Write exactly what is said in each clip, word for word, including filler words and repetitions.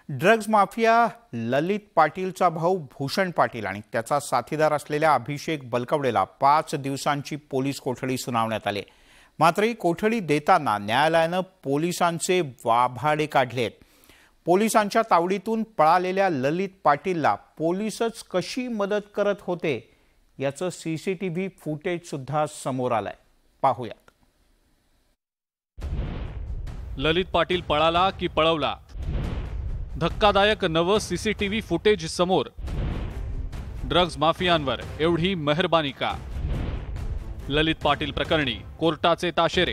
Drugs mafia ललित पाटीलचा भाऊ भूषण पाटील आणि त्याचा साथीदार असलेल्या अभिषेक बलकवडेला पाच दिवसांची पोलीस कोठडी सुनावण्यात आली। मात्र ही कोठडी देताना न्यायालयाने पोलिसांचे वाभाडे काढलेत। पोलिसांच्या तावडीतून पळालेल्या ललित पाटीलला पोलीसच कशी मदत करत होते याचं सीसीटीव्ही फुटेज सुद्धा समोर आलंय। पाहूया। ललित पाटील पळाला की पळवला, धक्कादायक नवं सीसीटीव्ही फुटेज समोर। ड्रग्ज माफियांवर एवढी मेहरबानी का? ललित पाटील प्रकरणी कोर्टाचे ताशेरे।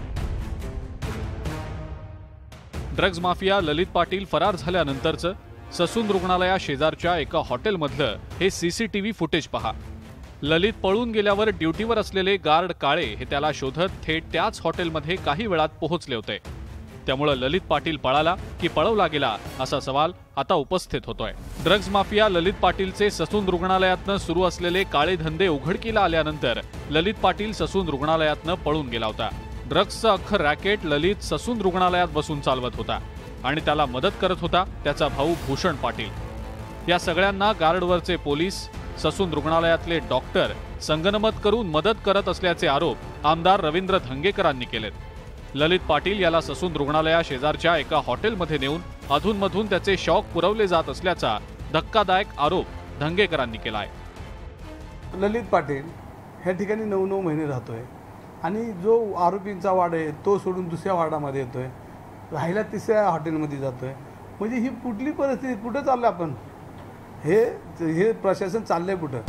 ड्रग्ज माफिया ललित पाटील फरार झाल्यानंतरचं ससून रुग्णालया शेजारच्या एका हॉटेलमधलं हे सीसीटीव्ही फुटेज पहा। ललित पळून गेल्यावर ड्युटीवर असलेले गार्ड काळे हे त्याला शोधत थेट त्याच हॉटेलमध्ये काही वेळात पोहोचले होते। त्यामुळे ललित पाटील पळाला की पळवला गेला असा सवाल आता उपस्थित होतोय। ड्रग्ज माफिया ललित पाटीलचे ससून रुग्णालयातनं सुरू असलेले काळे धंदे उघडकीला आल्यानंतर ललित पाटील ससून रुग्णालयातनं पळून गेला होता। ड्रग्जचं अख्खं रॅकेट ललित ससून रुग्णालयात बसून चालवत होता आणि त्याला मदत करत होता त्याचा भाऊ भूषण पाटील। या सगळ्यांना गार्डवरचे पोलीस, ससून रुग्णालयातले डॉक्टर संगनमत करून मदत करत असल्याचे आरोप आमदार रवींद्र धंगेकरांनी केलेत। ललित पाटील याला ससून रुग्णालया शेजारच्या एका हॉटेलमध्ये नेऊन अधूनमधून त्याचे शॉक पुरवले जात असल्याचा धक्कादायक आरोप धंगेकरांनी केला आहे। ललित पाटील ह्या ठिकाणी नऊ नऊ महिने राहतोय आणि जो आरोपींचा वार्ड आहे तो सोडून दुसऱ्या वार्डामध्ये येतोय, राहायला तिसऱ्या हॉटेलमध्ये जातोय। म्हणजे ही कुठली परिस्थिती, कुठं चाललं आपण? हे हे प्रशासन चाललंय कुठं?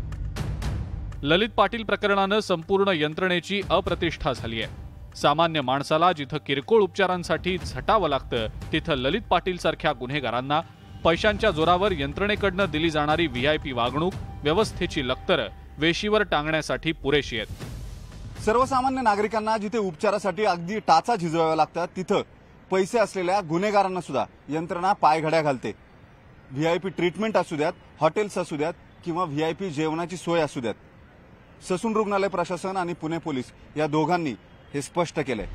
ललित पाटील प्रकरणानं संपूर्ण यंत्रणेची अप्रतिष्ठा झाली आहे। सामान्य माणसाला जिथं किरकोळ उपचारांसाठी झटावं लागतं तिथं ललित पाटील सारख्या गुन्हेगारांना पैशांच्या जोरावर यंत्रणेकडनं दिली जाणारी व्हीआयपी वागणूक, व्यवस्थेची लक्तरं वेशीवर टांगण्यासाठी पुरेशी आहेत। सर्वसामान्य नागरिकांना जिथे उपचारासाठी अगदी टाचा झिजवाव्या लागतात तिथं पैसे असलेल्या गुन्हेगारांना सुद्धा यंत्रणा पायघड्या घालते। व्हीआयपी ट्रीटमेंट असू द्यात, हॉटेल्स असू द्यात किंवा व्हीआयपी जेवणाची सोय असू द्यात, ससून रुग्णालय प्रशासन आणि पुणे पोलीस या दोघांनी हे स्पष्ट केलंय।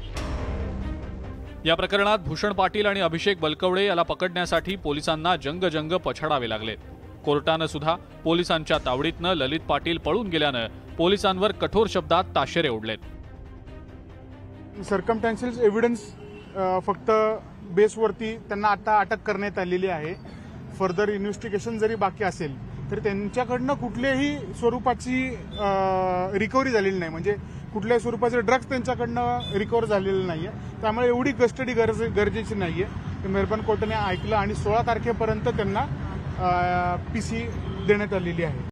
या प्रकरणात भूषण पाटील आणि अभिषेक बलकवडे याला पकडण्यासाठी पोलिसांना जंगजंग पछाडावे लागले। कोर्टानं सुद्धा पोलिसांच्या तावडीतनं ललित पाटील पळून गेल्यानं पोलिसांवर कठोर शब्दात ताशेरे ओढलेत। सर्कमस्टॅन्शियल एव्हिडन्स फक्त बेसवरती त्यांना आता अटक करण्यात आलेली आहे। फर्दर इन्व्हेस्टिगेशन जरी बाकी असेल तरी त्यांच्याकडनं कुठल्याही स्वरूपाची रिकव्हरी झालेली नाही, म्हणजे कुठल्याही स्वरूपाचे ड्रग्ज त्यांच्याकडनं रिकव्हर झालेले नाहीये। त्यामुळे एवढी कस्टडी गरज गरजेची नाहीये। मेहरबान कोर्टाने ऐकलं आणि सोळा तारखेपर्यंत त्यांना पीसी देण्यात आलेली आहे।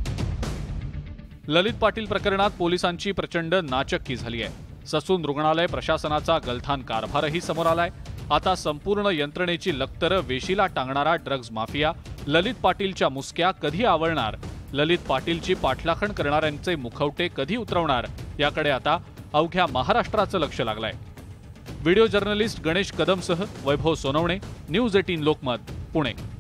ललित पाटील प्रकरणात पोलिसांची प्रचंड नाचक्की झाली आहे। ससून रुग्णालय प्रशासनाचा गलथान कारभारही समोर आलाय। आता संपूर्ण यंत्रणेची लक्तरं वेशीला टांगणारा ड्रग्ज माफिया ललित पाटीलच्या मुसक्या कधी आवळणार, ललित पाटीलची पाठलाखण करणाऱ्यांचे मुखवटे कधी उतरवणार याकडे आता अवघ्या महाराष्ट्राचं लक्ष लागलंय। व्हिडिओ जर्नलिस्ट गणेश कदमसह वैभव सोनवणे, न्यूज अठरा लोकमत, पुणे।